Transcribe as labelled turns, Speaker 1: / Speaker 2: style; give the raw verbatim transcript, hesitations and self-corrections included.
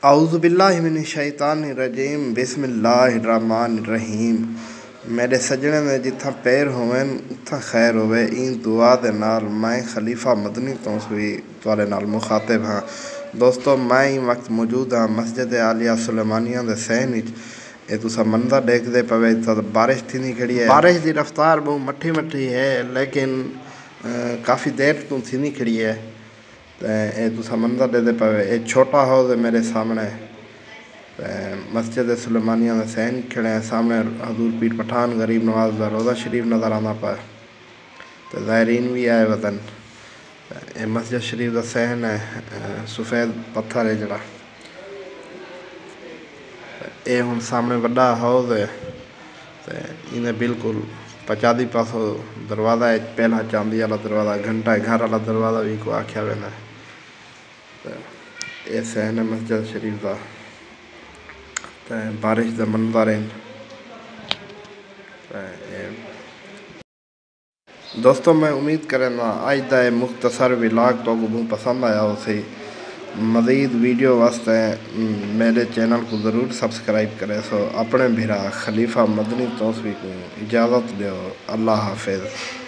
Speaker 1: आउज़ुबिल्लाहिमिनश्शैतानिर्रजीम बिस्मिल्लाहिर्रहमानिर्रहीम। मेरे सजने ने जिथा पैर होवन उथा खैर होवे। इन दुआ दे नाल मैं खलीफा मदनी तो सुई तुहाडे नाल मुखातिब हाँ। दोस्तों मैं ही वक्त मौजूद हाँ मस्जिद आलिया सुलेमानिया दे सहन विच। ये तुसा मंदा देखते पवे तो बारिश थी नहीं खड़ी है। बारिश की रफ्तार बहुत मठी मठी है लेकिन काफ़ी देर तो थी नहीं खड़ी है। तो ये तुसा मंदा दे पवे ये छोटा हाउस है मेरे सामने। मस्जिद सुलेमानिया का सहन खड़े हैं सामने हजूर पीर पठान गरीब नवाज का रोज़ा शरीफ नज़र आना पाए तो ज़ायरीन भी आए वतन। ये मस्जिद शरीफ का सहन है सफ़ेद पत्थर है जड़ा। ये हम सामने बड़ा हाउस है तो इन्हें बिल्कुल पचादी पासों दरवाज़ा है। पहला चांदी वाला दरवाज़ा घंटा घर वाला दरवाज़ा भी को आख्या वेंदा है। ये सहन है मस्जिद शरीफ का तो बारिश का मंजर है। दोस्तों मैं उम्मीद करेंदा अज का मुख्तसर विलाग तो बहुत पसंद आया उसे। मज़ीद वीडियो वास्ते मेरे चैनल को ज़रूर सब्सक्राइब करें। सो अपने भिरा खलीफा मदनी तौसवी को इजाज़त दो। अल्लाह हाफिज़।